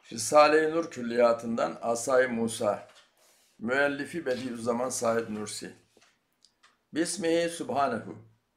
Risale-i Nur Külliyatı'ndan Asay-ı Musa. Müellifi Bediüzzaman Said Nursi. Bismihi Subhanehu.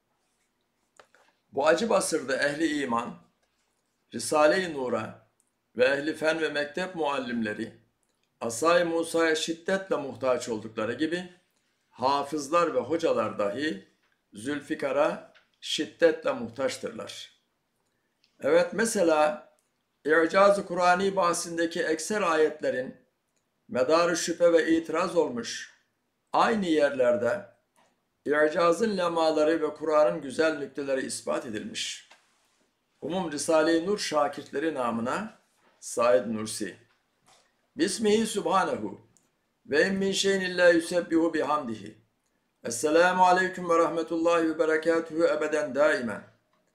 Bu acı asırda ehli iman, Risale-i Nur'a ve ehli fen ve mektep muallimleri, Asay-ı Musa'ya şiddetle muhtaç oldukları gibi, hafızlar ve hocalar dahi Zülfikar'a şiddetle muhtaçtırlar. Evet, mesela İcaz-ı Kur'ani bahsindeki ekser ayetlerin medarı şüphe ve itiraz olmuş aynı yerlerde İcaz'ın lemaları ve Kur'an'ın güzel nükteleri ispat edilmiş. Umum Risale-i Nur şakirtleri namına Said Nursi. Bismihi Subhanehu ve in min şeyin illa yusebbihu bihamdihi. Esselamu aleyküm ve rahmetullahi ve berekatuhu ebeden daimen.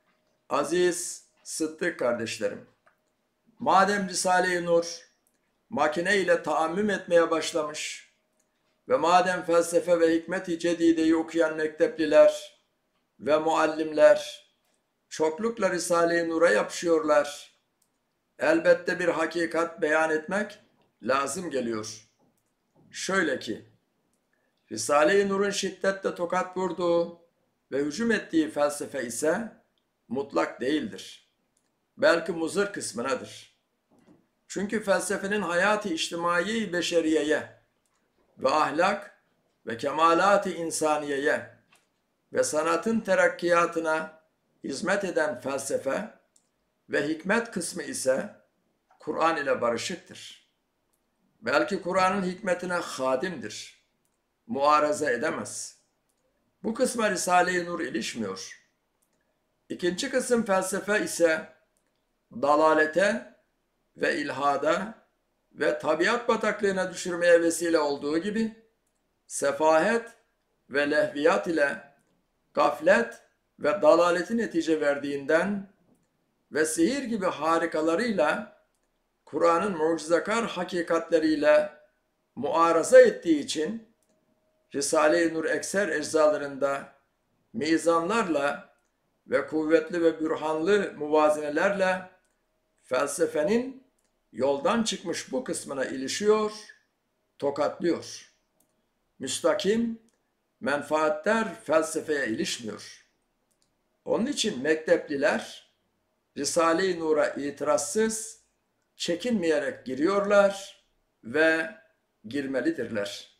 Aziz Sıddık kardeşlerim, madem Risale-i Nur makine ile taammüm etmeye başlamış ve madem felsefe ve hikmet-i cedideyi okuyan mektepliler ve muallimler çoklukla Risale-i Nur'a yapışıyorlar, elbette bir hakikat beyan etmek lazım geliyor. Şöyle ki, Risale-i Nur'un şiddetle tokat vurduğu ve hücum ettiği felsefe ise mutlak değildir. Belki muzır kısmınadır. Çünkü felsefenin hayat-ı içtimai beşeriyeye ve ahlak ve kemalat-ı insaniyeye ve sanatın terakkiyatına hizmet eden felsefe ve hikmet kısmı ise Kur'an ile barışıktır. Belki Kur'an'ın hikmetine hadimdir. Muaraza edemez. Bu kısma Risale-i Nur ilişmiyor. İkinci kısım felsefe ise dalalete ve ilhada ve tabiat bataklığına düşürmeye vesile olduğu gibi sefahet ve lehviyat ile gaflet ve dalaleti netice verdiğinden ve sihir gibi harikalarıyla Kur'an'ın mucizekar hakikatleriyle muaraza ettiği için Risale-i Nur ekser eczalarında mizanlarla ve kuvvetli ve bürhanlı muvazenelerle felsefenin yoldan çıkmış bu kısmına ilişiyor, tokatlıyor. Müstakim, menfaatler felsefeye ilişmiyor. Onun için mektepliler Risale-i Nur'a itirazsız, çekinmeyerek giriyorlar ve girmelidirler.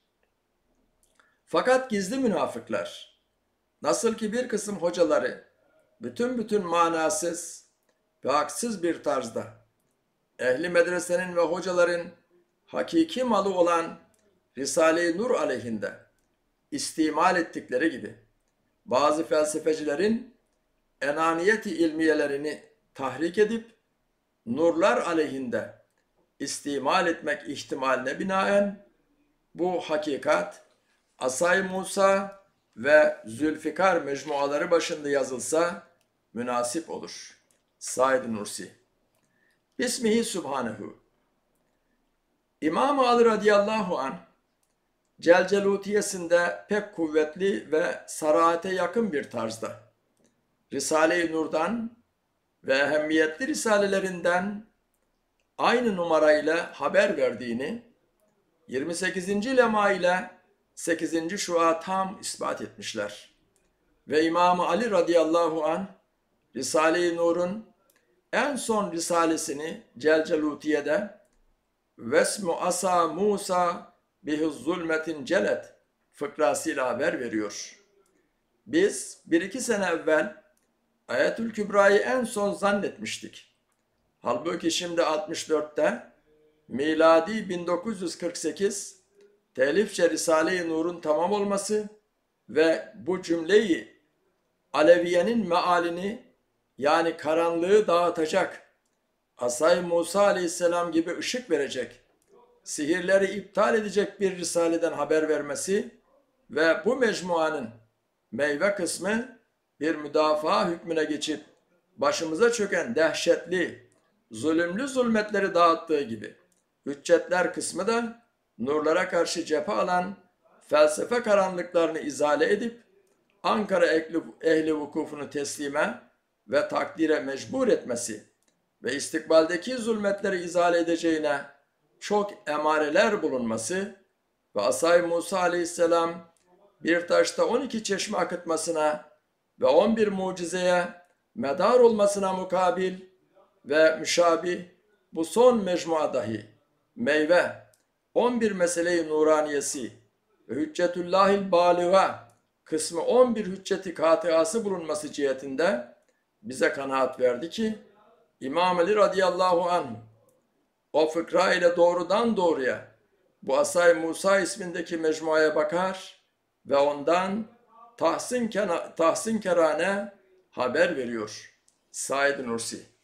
Fakat gizli münafıklar, nasıl ki bir kısım hocaları bütün manasız ve haksız bir tarzda ehli medresenin ve hocaların hakiki malı olan Risale-i Nur aleyhinde istimal ettikleri gibi bazı felsefecilerin enaniyeti ilmiyelerini tahrik edip nurlar aleyhinde istimal etmek ihtimaline binaen bu hakikat Asay Musa ve Zülfikar mecmuaları başında yazılsa münasip olur. Said Nursi. Bismihi Subhanehu. İmam-ı Ali radıyallahu anh Celcelutiyesinde pek kuvvetli ve sarahate yakın bir tarzda Risale-i Nur'dan ve ehemmiyetli risalelerinden aynı numarayla haber verdiğini 28. lema ile 8. şua tam ispat etmişler. Ve İmam-ı Ali radıyallahu anh Risale-i Nur'un en son risalesini Celcelutiye'de Vesmu Asa Musa bihuz zulmetin celet fıkrasıyla haber veriyor. Biz 1-2 sene evvel Ayetül Kübra'yı en son zannetmiştik. Halbuki şimdi 64'te miladi 1948 telifçe Risale-i Nur'un tamam olması ve bu cümleyi Aleviye'nin mealini yani karanlığı dağıtacak, Asay Musa aleyhisselam gibi ışık verecek, sihirleri iptal edecek bir risaleden haber vermesi ve bu mecmuanın meyve kısmı bir müdafaa hükmüne geçip başımıza çöken dehşetli, zulümlü zulmetleri dağıttığı gibi hüccetler kısmı da nurlara karşı cephe alan felsefe karanlıklarını izale edip Ankara ehli vukufunu teslime ve takdire mecbur etmesi ve istikbaldeki zulmetleri izale edeceğine çok emareler bulunması ve Asay Musa aleyhisselam bir taşta 12 çeşme akıtmasına ve 11 mucizeye medar olmasına mukabil ve müşabih bu son mecmua dahi meyve 11 mesele-i nuraniyesi ve hüccetüllahil baliga kısmı 11 hücceti katiası bulunması cihetinde bize kanaat verdi ki İmam Ali radıyallahu anh o fıkra ile doğrudan doğruya bu Asay Musa ismindeki mecmuaya bakar ve ondan tahsin kerane haber veriyor. Said Nursi